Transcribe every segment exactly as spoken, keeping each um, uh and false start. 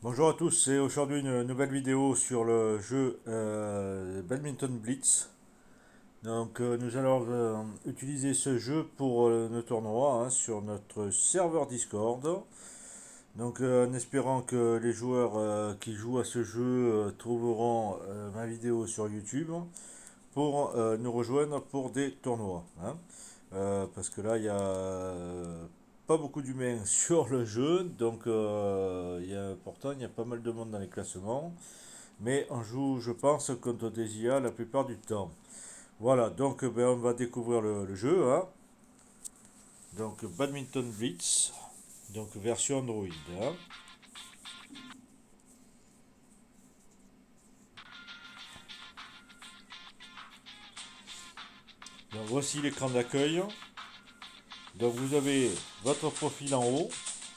Bonjour à tous, c'est aujourd'hui une nouvelle vidéo sur le jeu euh, Badminton Blitz. Donc euh, nous allons euh, utiliser ce jeu pour euh, nos tournois hein, sur notre serveur Discord. Donc euh, en espérant que les joueurs euh, qui jouent à ce jeu euh, trouveront euh, ma vidéo sur YouTube pour euh, nous rejoindre pour des tournois, hein. Euh, parce que là il y a euh, pas beaucoup d'humains sur le jeu, donc euh, il y a, pourtant il y a pas mal de monde dans les classements. Mais on joue, je pense, contre des I A la plupart du temps. Voilà, donc ben, on va découvrir le, le jeu, hein. Donc Badminton Blitz, donc version Android, hein. Donc voici l'écran d'accueil. Donc vous avez votre profil en haut.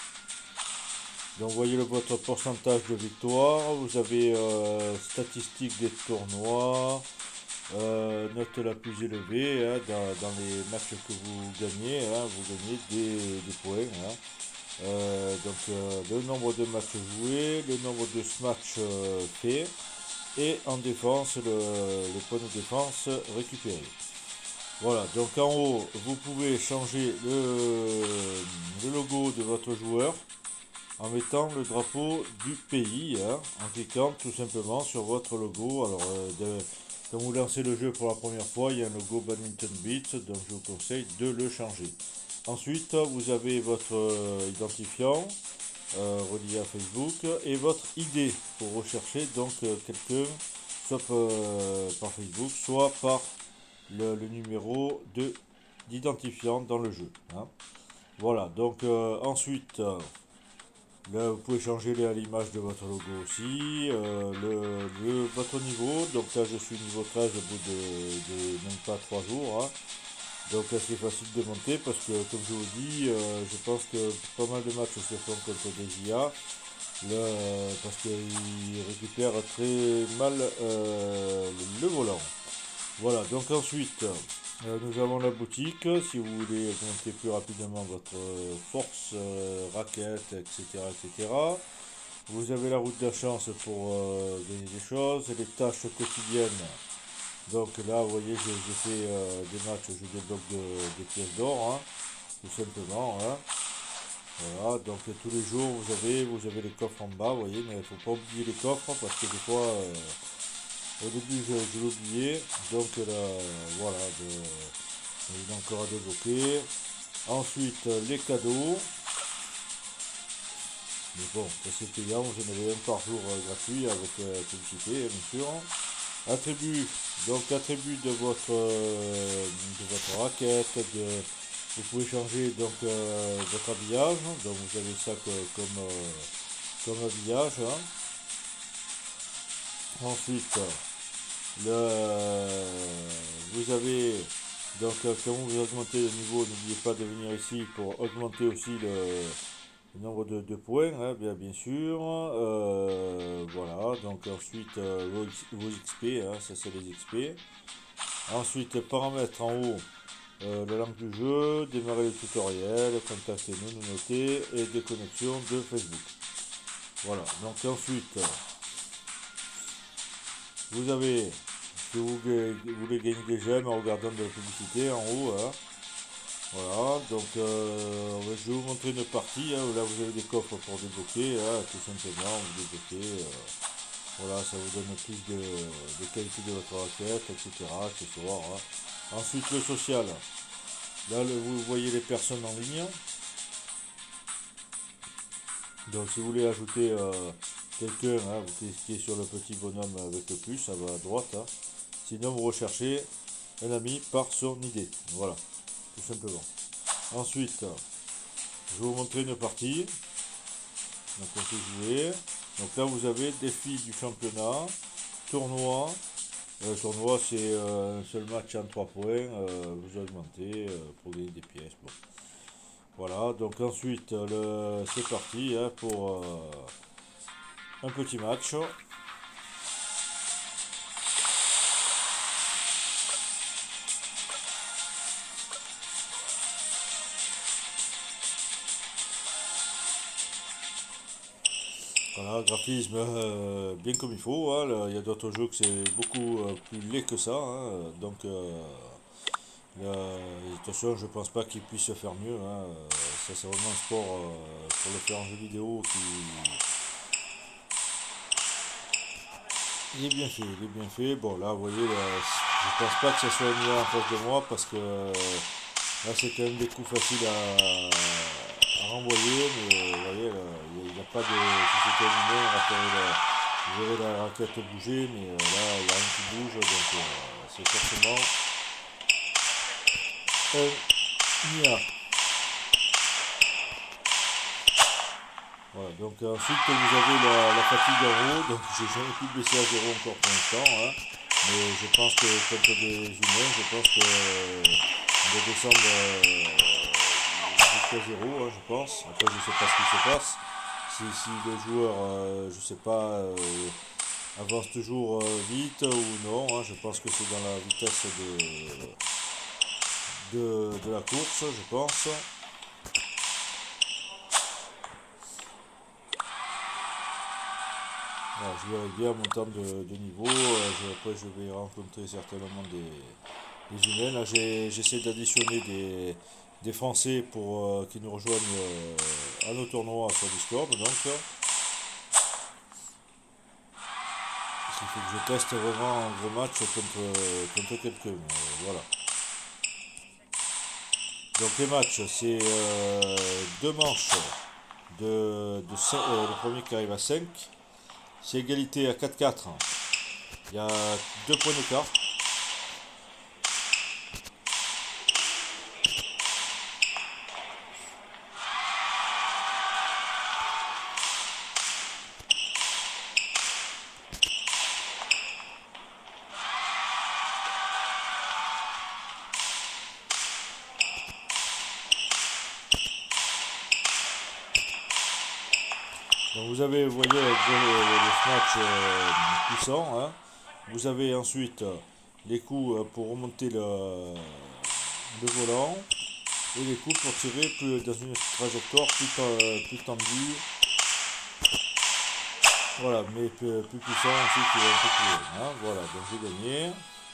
Donc vous voyez le, votre pourcentage de victoire. Vous avez euh, statistiques des tournois, euh, note la plus élevée hein, dans, dans les matchs que vous gagnez. Hein, vous gagnez des, des points, hein. Euh, donc euh, le nombre de matchs joués, le nombre de matchs euh, faits et en défense le, les points de défense récupérés. Voilà, donc en haut vous pouvez changer le, le logo de votre joueur en mettant le drapeau du pays hein, en cliquant tout simplement sur votre logo. Alors euh, de, quand vous lancez le jeu pour la première fois, il y a un logo Badminton Beats, donc je vous conseille de le changer. Ensuite, vous avez votre euh, identifiant euh, relié à Facebook et votre I D pour rechercher donc euh, quelqu'un soit euh, par Facebook, soit par le, le numéro de d'identifiant dans le jeu, hein. Voilà, donc euh, ensuite, euh, là vous pouvez changer l'image de votre logo aussi, euh, le, le- votre niveau, donc là je suis niveau treize au bout de, de même pas trois jours, hein. Donc là c'est facile de monter parce que comme je vous dis, euh, je pense que pas mal de matchs se font contre des I A. Là, euh, parce qu'ils récupèrent très mal euh, le volant. Voilà, donc ensuite, euh, nous avons la boutique. Si vous voulez augmenter plus rapidement votre euh, force, euh, raquette, et cetera, et cetera. Vous avez la route de la chance pour euh, gagner des choses, les tâches quotidiennes. Donc là, vous voyez, j'ai j'ai fait euh, des matchs, je débloque de- des pièces d'or, hein, tout simplement, hein. Voilà, donc euh, tous les jours vous avez, vous avez les coffres en bas, vous voyez, mais il ne faut pas oublier les coffres parce que des fois, euh, au début je, je l'oubliais, donc là, voilà, de, il y a encore à débloquer. Ensuite, euh, les cadeaux, mais bon, ça, c'est payant, vous en avez un par jour euh, gratuit avec euh, publicité, bien sûr. Attributs, donc attributs de votre, euh, de votre raquette, de, vous pouvez changer donc euh, votre habillage, donc vous avez ça que- comme, euh, comme habillage, hein. Ensuite, le, vous avez donc euh, quand vous augmentez le niveau, n'oubliez pas de venir ici pour augmenter aussi le, le nombre de, de points, hein, bien, bien sûr. Euh, voilà, donc ensuite euh, vos, X- vos X P, hein, ça c'est les X P. Ensuite, paramètres en haut, euh, la langue du jeu, démarrer le tutoriel, contactez-nous, nous noter et déconnexion de Facebook. Voilà, donc ensuite, vous avez, si vous voulez, vous voulez gagner des gemmes en regardant de la publicité en haut, hein. Voilà, donc euh, je vais vous montrer une partie, hein, où là vous avez des coffres pour débloquer, hein, tout simplement, vous débloquez, euh, voilà, ça vous donne plus de, de qualité de votre raquette, et cetera, accessoires, hein. Ensuite le social, là le- vous voyez les personnes en ligne, donc si vous voulez ajouter euh, quelqu'un, hein, vous cliquez sur le petit bonhomme avec le plus, ça va à droite, hein. Sinon vous recherchez un ami par son idée, voilà, tout simplement. Ensuite, je vais vous montrer une partie. Donc on peut jouer. Donc là vous avez défi du championnat, tournoi. Euh, tournoi c'est euh, un seul match en trois points. Euh, vous augmentez euh, pour gagner des pièces. Bon. Voilà, donc ensuite le... c'est parti hein, pour euh, un petit match. Voilà, graphisme euh, bien comme il faut. Hein. Là, il y a d'autres jeux que c'est beaucoup euh, plus laid que ça. Hein. Donc, euh, là, de toute façon, je pense pas qu'il puisse faire mieux. Hein. Ça, c'est vraiment un sport euh, pour le faire en jeu vidéo qui. Il est bien fait, il est bien fait. Bon, là, vous voyez, là, je pense pas que ça soit une I A en face de moi parce que euh, là, c'est quand même des coups faciles à, à renvoyer. Mais vous voyez, là, il n'y a, a pas de. Si c'était un humain, on va vous verrez la raquette bouger, mais euh, là, il n'y a rien qui bouge. Donc, euh, c'est forcément un I A. Voilà, donc ensuite vous avez la, la fatigue en haut, donc j'ai jamais pu baisser à zéro encore pour l'instant, hein, mais je pense que contre des humains, je pense que euh, on va descendre euh, jusqu'à zéro, hein, je pense. Après je sais pas ce qui se passe. Si, si le joueur, euh, je sais pas, euh, avance toujours euh, vite ou non, hein, je pense que c'est dans la vitesse de, de, de la course, je pense. Voilà, je verrai bien mon temps de, de niveau. Euh, je- après, je vais rencontrer certainement des, des humains. Là, j'ai- j'essaie d'additionner des, des Français pour euh, qu'ils nous rejoignent euh, à nos tournois sur Discord. Donc, il faut que je teste vraiment un gros match contre, contre quelqu'un. Euh, voilà. Donc, les matchs, c'est euh, deux manches de, de cin- euh, le premier qui arrive à cinq. C'est égalité à quatre quatre. Il y a deux points d'écart. Donc vous avez, vous voyez, le, le, le match euh, puissant. Hein. Vous avez ensuite euh, les coups euh, pour remonter le, le volant et les coups pour tirer plus, dans une trajectoire plus, euh, plus tendue. Voilà, mais plus, plus puissant ensuite qui va un peu plus haut. Hein. Voilà, donc j'ai gagné.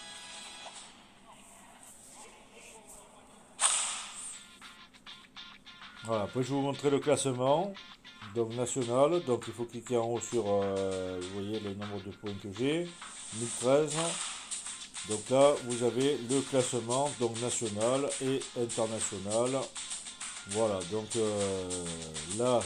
Voilà, après je vais vous montrer le classement. Donc national, donc il faut cliquer en haut sur, euh, vous voyez le nombre de points que j'ai, mille treize. Donc là, vous avez le classement donc national et international. Voilà, donc euh, là,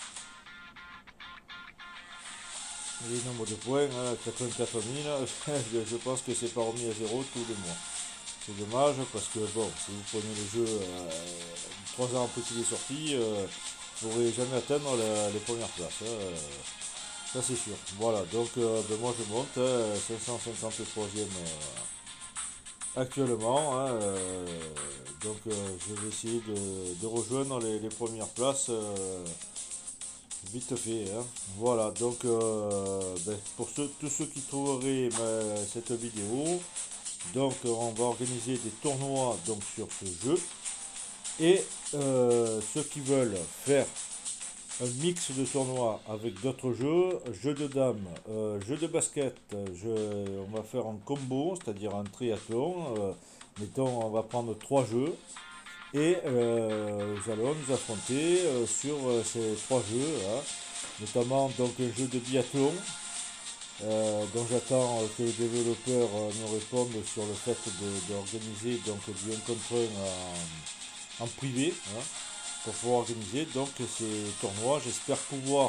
les nombres de points, hein, quatre-vingt-quatre mille, je pense que c'est pas remis à zéro tous les mois. C'est dommage parce que bon, si vous prenez le jeu euh, trois ans après qu'il est sorti, euh, vous ne pourrez jamais atteindre la, les premières places. Hein, euh, ça c'est sûr. Voilà, donc euh, ben moi je monte, hein, cinq cent cinquante-troisième euh, actuellement. Hein, euh, donc euh, je vais essayer de, de rejoindre les, les premières places euh, vite fait. Hein. Voilà, donc euh, ben, pour ceux, tous ceux qui trouveraient ma- cette vidéo, donc on va organiser des tournois donc, sur ce jeu. Et euh, ceux qui veulent faire un mix de tournois avec d'autres jeux, jeux de dames, euh, jeux de basket, jeux, on va faire un combo, c'est-à-dire un triathlon. Euh, mettons, on va prendre trois jeux et euh, nous allons nous affronter euh, sur euh, ces trois jeux, hein. Notamment donc un jeu de biathlon. Euh, dont j'attends euh, que les développeurs euh, me répondent sur le fait d'organiser donc du un contre un en, en privé, hein, pour pouvoir organiser donc ces tournois. J'espère pouvoir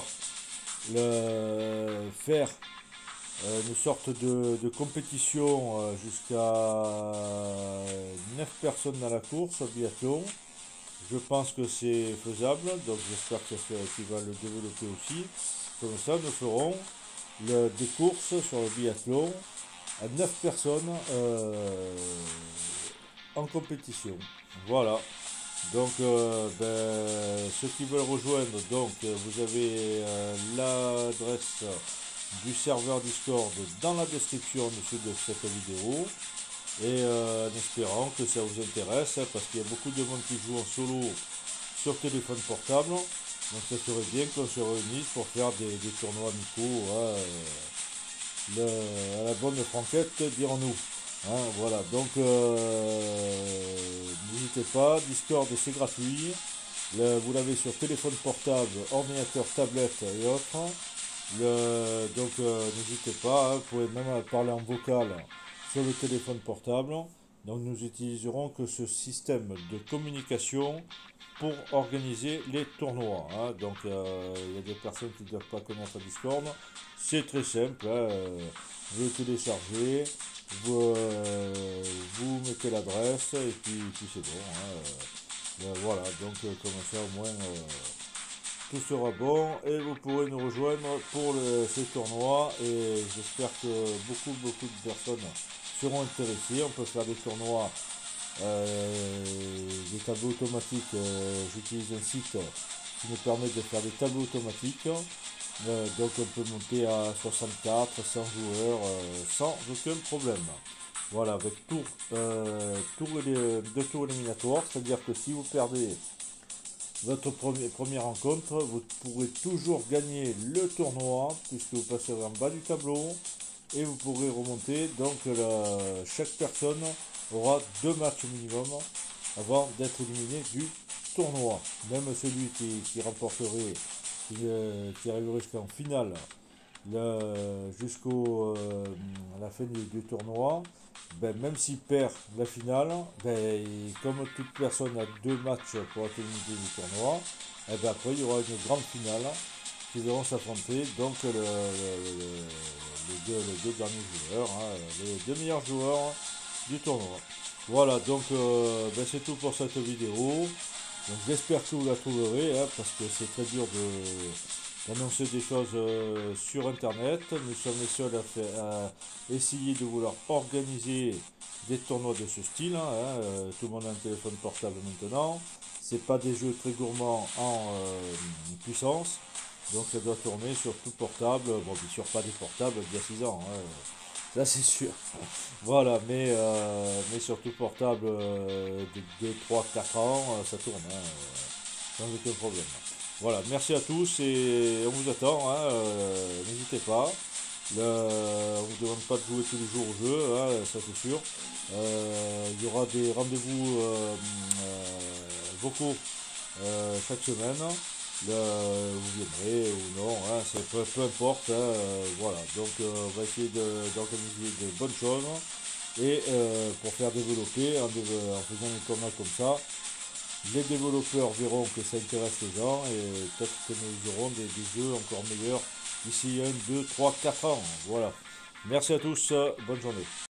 le faire euh, une sorte de, de compétition euh, jusqu'à neuf personnes dans la course au biathlon. Je pense que c'est faisable, donc j'espère qu'il va le développer aussi. Comme ça, nous ferons le, des courses sur le biathlon à neuf personnes euh, en compétition. Voilà. Donc, euh, ben, ceux qui veulent rejoindre, donc, vous avez euh, l'adresse du serveur Discord dans la description dessous de cette vidéo. Et euh, en espérant que ça vous intéresse, parce qu'il y a beaucoup de monde qui joue en solo sur téléphone portable. Donc ça serait bien qu'on se réunisse pour faire des, des tournois amicaux, hein, le, à la bonne franquette, dirons-nous. Hein, voilà, donc euh, n'hésitez pas, Discord c'est gratuit. Le- vous l'avez sur téléphone portable, ordinateur, tablette et autres. Le- donc euh, n'hésitez pas, hein, vous pouvez même parler en vocal sur le téléphone portable. Donc nous utiliserons que ce système de communication pour organiser les tournois. Hein. Donc euh, il y a des personnes qui ne doivent pas connaître Discord. C'est très simple. Hein. euh, Vous le téléchargez, vous, euh, vous mettez l'adresse et puis, puis c'est bon. Hein. Euh, voilà, donc euh, comme ça au moins euh, tout sera bon et vous pourrez nous rejoindre pour le- ces tournois et j'espère que beaucoup beaucoup de personnes seront intéressées. On peut faire des tournois, euh, des tableaux automatiques. Euh, j'utilise un site qui me permet de faire des tableaux automatiques. Euh, donc on peut monter à soixante-quatre, cent joueurs euh, sans aucun problème. Voilà, avec tour, euh, tour élé- deux tours éliminatoires, c'est-à-dire que si vous perdez votre premier, première rencontre, vous pourrez toujours gagner le tournoi puisque vous passerez en bas du tableau et vous pourrez remonter. Donc la- chaque personne aura deux matchs minimum avant d'être éliminé du tournoi. Même celui qui, qui remporterait, qui, euh, qui arriverait jusqu'en finale, le- jusqu'au euh, à la fin du, du tournoi, ben, même s'il perd la finale, ben, comme toute personne a deux matchs pour être éliminé du tournoi, et ben, après il y aura une grande finale qui devront s'affronter. Donc le, le- le- les, deux, les deux derniers joueurs, hein, les deux meilleurs joueurs du tournoi. Voilà, donc euh, ben, c'est tout pour cette vidéo. Donc j'espère que vous la trouverez, hein, parce que c'est très dur de d'annoncer des choses euh, sur internet. Nous sommes les seuls à, faire, à essayer de vouloir organiser des tournois de ce style. Hein, hein, euh, tout le monde a un téléphone portable maintenant. C'est pas des jeux très gourmands en euh, puissance. Donc ça doit tourner sur tout portable. Bon, bien sûr pas des portables d'il y a six ans. Hein, ça c'est sûr. Voilà, mais, euh, mais surtout portable euh, de deux, trois, quatre ans, euh, ça tourne, hein, euh, sans aucun problème. Voilà, merci à tous et on vous attend, hein, euh, n'hésitez pas. Le- on ne vous demande pas de jouer tous les jours au jeu, hein, ça c'est sûr. Euh, il y aura des rendez-vous euh, euh, vocaux euh, chaque semaine. Le- vous viendrez ou non, hein, c'est peu, peu importe. Hein, euh, voilà, donc euh, on va essayer de- d'organiser de, bonnes choses et euh, pour faire développer en, déve- en faisant des tournois comme ça, les développeurs verront que ça intéresse les gens et peut-être que nous aurons des, des jeux encore meilleurs d'ici un, deux, trois, quatre ans. Voilà. Merci à tous, bonne journée.